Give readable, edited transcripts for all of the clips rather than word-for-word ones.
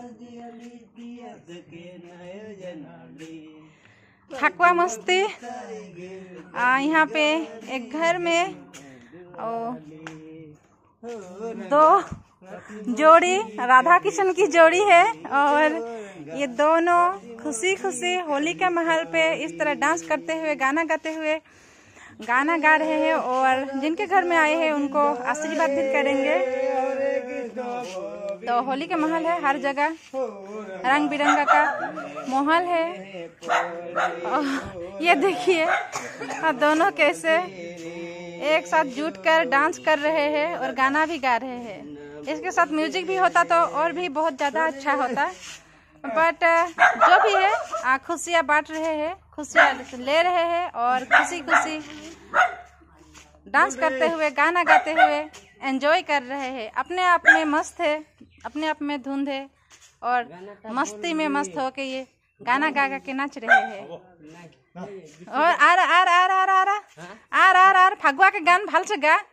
ठकुआ मस्ती यहाँ पे एक घर में दो जोड़ी राधा कृष्ण की जोड़ी है और ये दोनों खुशी खुशी होली के महल पे इस तरह डांस करते हुए गाना गाते हुए गाना गा रहे हैं और जिनके घर में आए हैं उनको आशीर्वाद भी करेंगे। तो होली के महल है, हर जगह रंग बिरंगा का माहौल है। और ये देखिए दोनों कैसे एक साथ जुटकर डांस कर रहे हैं और गाना भी गा रहे हैं। इसके साथ म्यूजिक भी होता तो और भी बहुत ज्यादा अच्छा होता, बट जो भी है खुशियाँ बांट रहे हैं, खुशियाँ ले रहे हैं और खुशी खुशी डांस करते हुए गाना गाते हुए एंजॉय कर रहे हैं। अपने आप में मस्त है, अपने आप में धुंध है और मस्ती में मस्त हो के ये गाना गा गा के नाच रहे हैं। और आर आर आर आर आर आर आर आर फगुआ के गान ভাল से गा।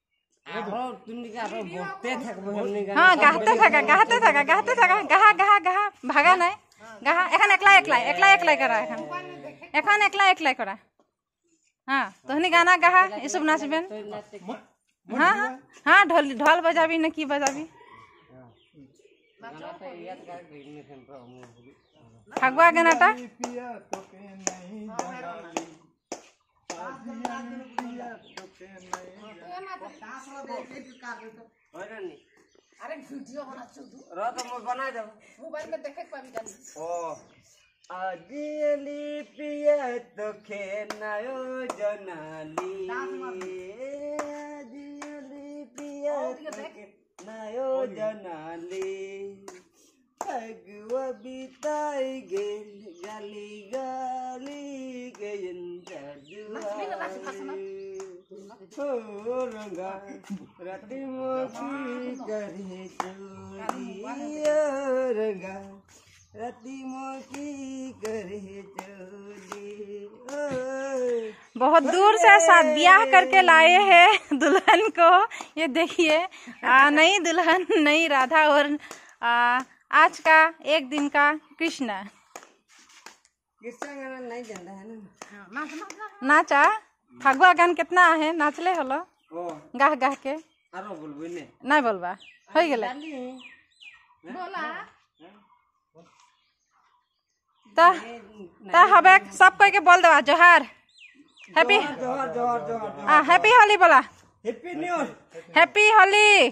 हाँ गाते थका गाहा गाहा गाहा भागा नहीं गाहा एखन एकला एकला एकला एकला करा एखन एकला एकला करा। हाँ तोहनी गाना गाहा ये सब नाचबेन। हाँ हाँ हाँ ढोल ढोल बजाबी न की बजाबी फगुआ गानाटा। अरे वीडियो बना तो बना दो मोबाइल में देखे पाबी जानी। ओ आदिली पिया तो खेनायो जनाली आदिली पिया तो खेनायो जनाली फगुआ बिताई गेल गाली गाली गयन हो रंगा राती मोकी करे चोरी रंगा राती मोकी करे चोरी। बहुत दूर से साथ ब्याह करके लाए हैं दुल्हन को। ये देखिए नई दुल्हन नई राधा और आज का एक दिन का कृष्णा गाना नहीं जानता है ना नाचा फगुआ गान कितना है नाचले हलो गाह गाह के आरो बोलबे ने नहीं बोलबा हो गेले बोला ता हबे सब कोई के बोल देवा जोहार हैप्पी जोहार जोहार जोहार हैप्पी होली बोला happy new happy Holi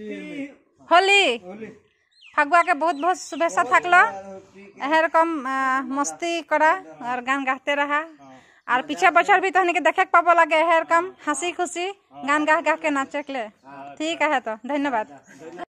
Holi Phagua के बहुत बहुत शुभेच्छा थाकलो। एरकम मस्ती करा और गान गाते रहा और पीछे बचर भी तहनी के देखे पाबो लगे एरकम हंसी खुशी गान गा गा के नाचे के। ठीक है तो धन्यवाद।